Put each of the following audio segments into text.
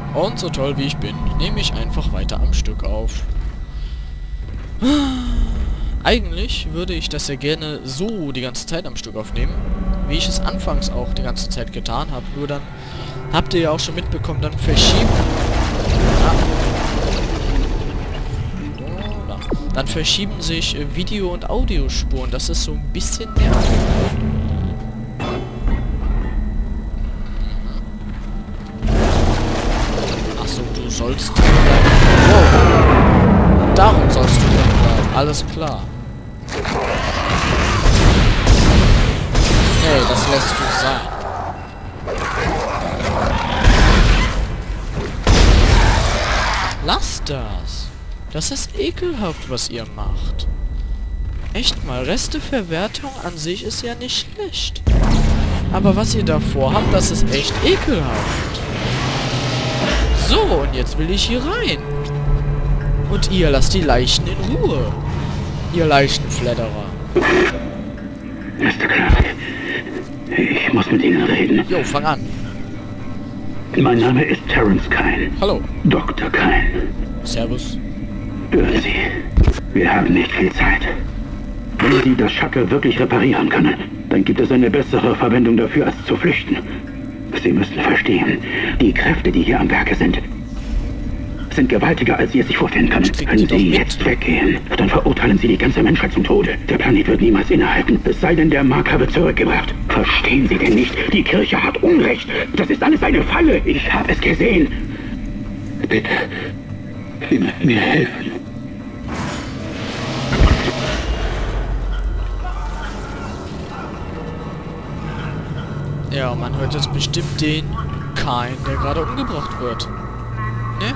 Und so toll wie ich bin, nehme ich einfach weiter am Stück auf. Eigentlich würde ich das ja gerne so die ganze Zeit am Stück aufnehmen, wie ich es anfangs auch die ganze Zeit getan habe. Nur dann habt ihr ja auch schon mitbekommen, dann verschieben sich Video- und Audiospuren. Das ist so ein bisschen nervig. Achso, du sollst... Wow. Darum sollst du drin bleiben. Alles klar. Hey, das lässt du sein. Lasst das. Das ist ekelhaft, was ihr macht. Echt mal, Resteverwertung an sich ist ja nicht schlecht. Aber was ihr davor habt, das ist echt ekelhaft. So, und jetzt will ich hier rein. Und ihr lasst die Leichen in Ruhe. Ihr Leichenfledderer. Mr. Clark, ich muss mit Ihnen reden. Jo, fang an. Mein Name ist Terence Kyne. Hallo. Dr. Kyne. Servus. Hören Sie, wir haben nicht viel Zeit. Wenn Sie das Shuttle wirklich reparieren können, dann gibt es eine bessere Verwendung dafür, als zu flüchten. Sie müssen verstehen, die Kräfte, die hier am Werke sind gewaltiger, als Sie es sich vorstellen können. Wenn Sie jetzt weggehen, dann verurteilen Sie die ganze Menschheit zum Tode. Der Planet wird niemals innehalten, es sei denn, der Marker wird zurückgebracht. Verstehen Sie denn nicht? Die Kirche hat Unrecht. Das ist alles eine Falle. Ich habe es gesehen. Bitte, Sie müssen mir helfen. Ja, man hört jetzt bestimmt den Kyne, der gerade umgebracht wird. Ne?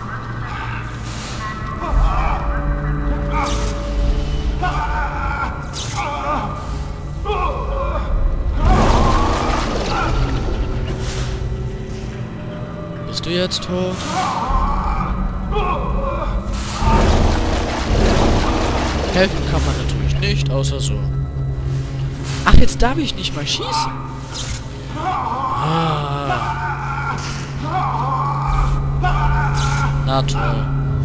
Bist du jetzt tot? Helfen kann man natürlich nicht, außer so. Ach, jetzt darf ich nicht mal schießen. Ah. Na toll.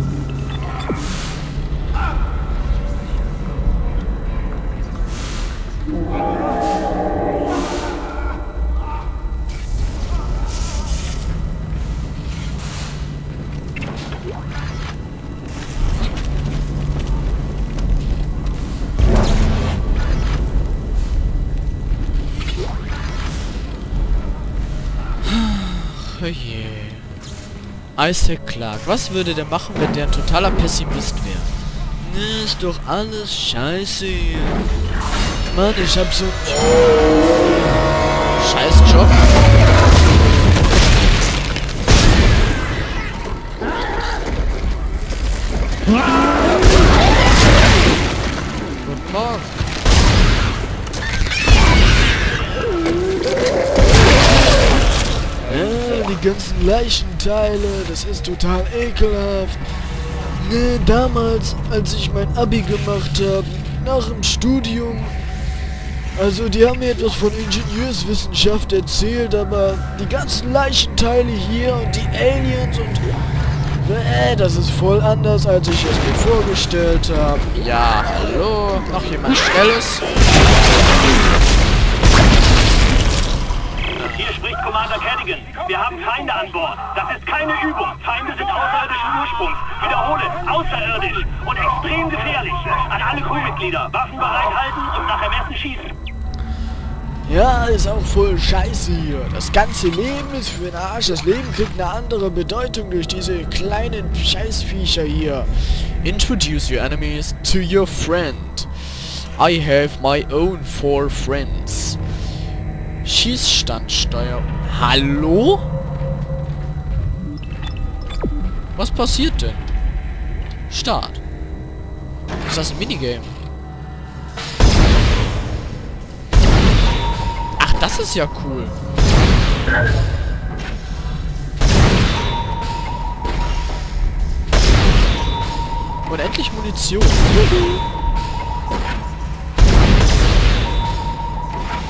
Oh je. Isaac Clarke. Was würde der machen, wenn der ein totaler Pessimist wäre? Ne, ist doch alles scheiße hier. Mann, ich hab so... Scheiß Job. Guten Morgen. Die ganzen Leichenteile, das ist total ekelhaft. Ne, damals, als ich mein Abi gemacht habe, nach dem Studium, also die haben mir etwas von Ingenieurswissenschaft erzählt, aber die ganzen Leichenteile hier und die Aliens und... das ist voll anders, als ich es mir vorgestellt habe. Ja, hallo? Noch jemand Schnelles? Hier spricht Commander Cadigan. Wir haben Feinde an Bord. Das ist keine Übung. Feinde sind außerirdischen Ursprungs. Wiederhole, außerirdisch und extrem gefährlich. An alle Crewmitglieder, Waffen bereithalten und nach Ermessen schießen. Ja, ist auch voll scheiße hier. Das ganze Leben ist für den Arsch. Das Leben kriegt eine andere Bedeutung durch diese kleinen Scheißviecher hier. Introduce your enemies to your friend. I have my own 4 friends. Schießstandsteuer. Hallo? Was passiert denn? Start. Ist das ein Minigame? Ach, das ist ja cool. Unendlich Munition.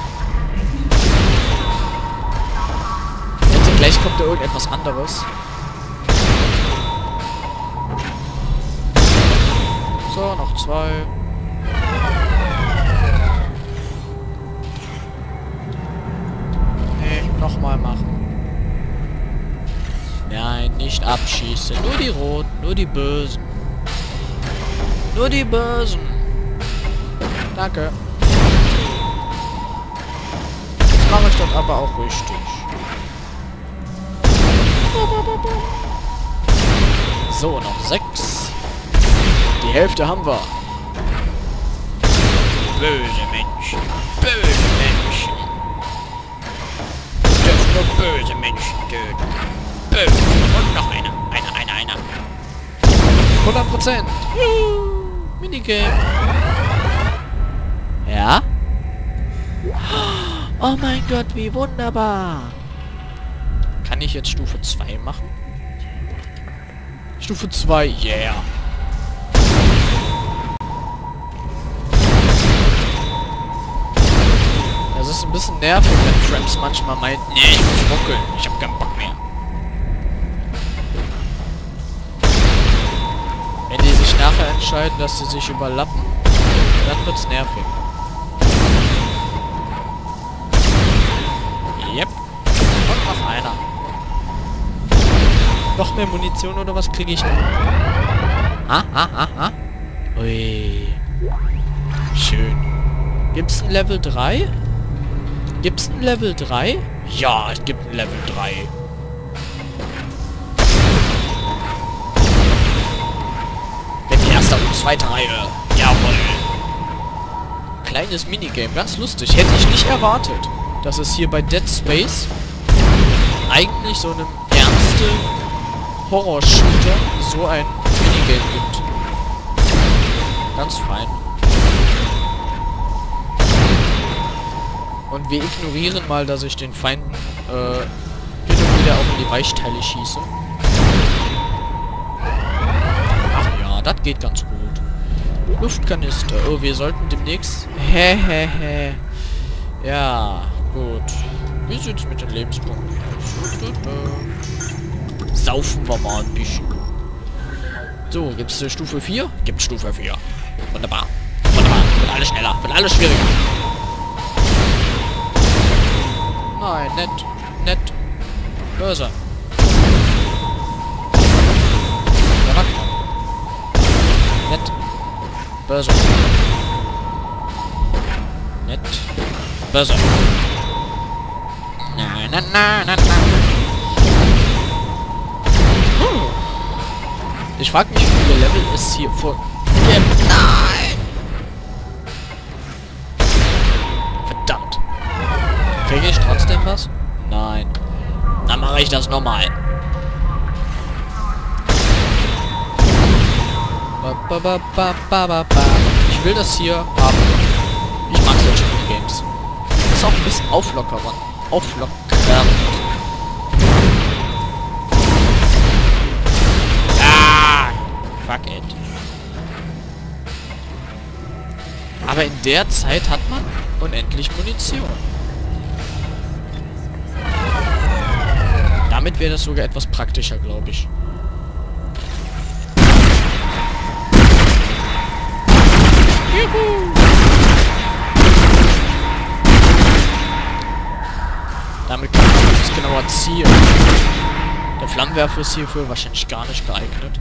Gleich kommt da irgendetwas anderes. So, noch 2. Nee, nochmal machen. Nein, nicht abschießen. Nur die Roten, nur die Bösen. Nur die Bösen. Danke. Jetzt mache ich das aber auch richtig. So, noch 6. Die Hälfte haben wir. Böse Menschen. Böse Menschen. Dürfen nur böse Menschen töten. Böse. Und noch einer. Einer. 100%. Minigame. Ja? Oh mein Gott, wie wunderbar. Kann ich jetzt Stufe 2 machen? Stufe 2, yeah. Das ist ein bisschen nervig, wenn Traps manchmal meint, nee, ich muss ruckeln, ich hab keinen Bock mehr. Wenn die sich nachher entscheiden, dass sie sich überlappen, dann wird's nervig. Yep. Und noch einer. Noch mehr Munition oder was kriege ich noch? Ui. Schön. Gibt's ein Level 3? Gibt's ein Level 3? Ja, es gibt ein Level 3. Mit erster und zweiter Reihe. Jawohl. Kleines Minigame, ganz lustig. Hätte ich nicht erwartet, dass es hier bei Dead Space eigentlich so einem ernsten Horror-Shooter so ein Minigame gibt. Ganz fein. Und wir ignorieren mal, dass ich den Feinden hin und wieder auch in die Weichteile schieße. Ach ja, das geht ganz gut. Luftkanister. Oh, wir sollten demnächst... Ja, gut. Wie sieht's mit den Lebenspunkten aus? Saufen wir mal ein bisschen. So, gibt's Stufe 4? Gibt Stufe 4. Wunderbar. Wunderbar. Wird alles schneller. Wird alles schwieriger. Nein, nett. Böse. Nett. Böse. Nett. Böse. Na. Ich frage mich, wie viele Level es hier vor... Nein! Verdammt. Kriege ich trotzdem was? Nein. Dann mache ich das nochmal. Ich will das hier haben. Ich mag solche Games. Ist auch ein bisschen auflockernd. Fuck it. Aber in der Zeit hat man unendlich Munition. Damit wäre das sogar etwas praktischer, glaube ich. Juhu! Damit kann man etwas genauer zielen. Der Flammenwerfer ist hierfür wahrscheinlich gar nicht geeignet.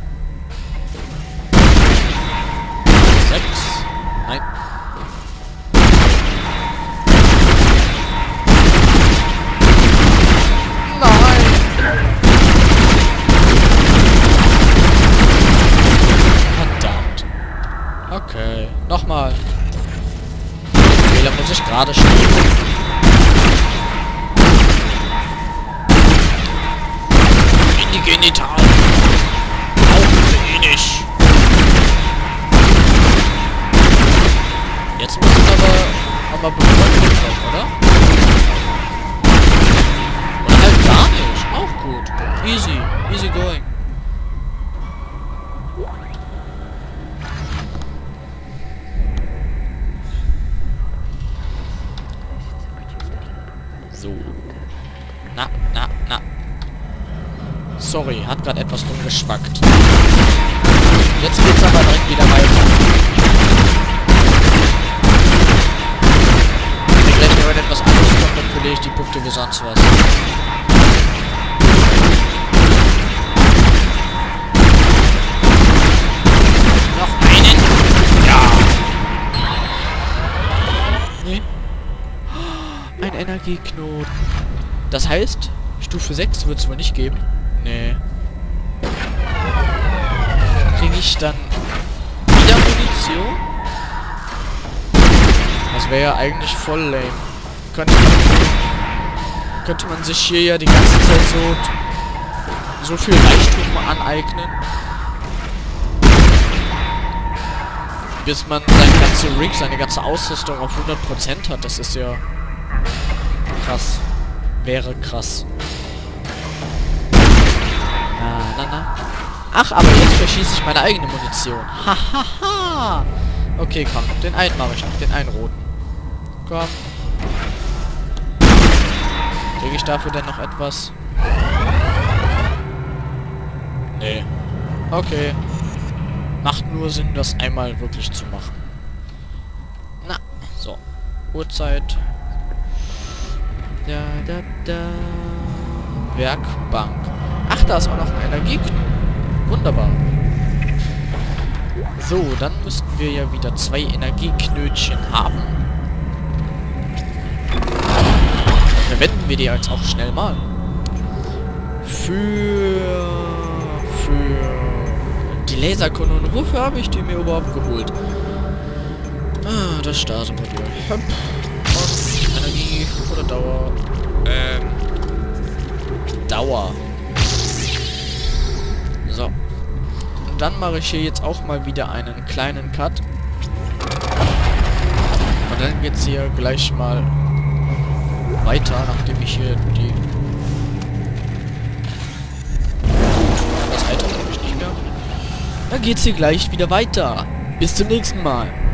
6. Nein. Nein! Verdammt. Okay. Nochmal. Fehler muss ich gerade stehen. In die Genitalien. Auch wenig. Jetzt muss es aber befreundet sein, oder? Oder halt gar nicht. Auch gut. Easy going. So. Na. Sorry, hat gerade etwas rumgeschwackt. Jetzt geht's aber direkt wieder weiter. Wenn gleich wieder etwas anderes kommt, dann verliere ich die Punkte wie sonst was. Noch einen. Ja. Nee. Ein Energieknoten. Das heißt, Stufe 6 wird es wohl nicht geben. Nee. Kriege ich dann wieder Munition? Das wäre ja eigentlich voll lame. Könnte man sich hier ja die ganze Zeit so viel Reichtum aneignen. Bis man seine ganze Rig, seine ganze Ausrüstung auf 100% hat. Das ist ja krass. Wäre krass. Na. Ach, aber jetzt verschieße ich meine eigene Munition. Hahaha. Okay, komm. Den einen mache ich noch. Den einen roten. Komm. Kriege ich dafür denn noch etwas? Nee. Okay. Macht nur Sinn, das einmal wirklich zu machen. Na, so. Uhrzeit. Da. Werkbank. Ach, da ist auch noch ein Energieknoten. Wunderbar. So, dann müssten wir ja wieder 2 Energieknötchen haben. Verwenden wir die jetzt auch schnell mal. Für die Laserkanone. Wofür habe ich die mir überhaupt geholt? Ah, das Startmodul. Und Energie oder Dauer? Dauer. So. Und dann mache ich hier jetzt auch mal wieder einen kleinen Cut. Und dann geht's hier gleich mal weiter, nachdem ich hier die... Das Item habe ich nicht mehr. Dann geht's hier gleich wieder weiter. Bis zum nächsten Mal.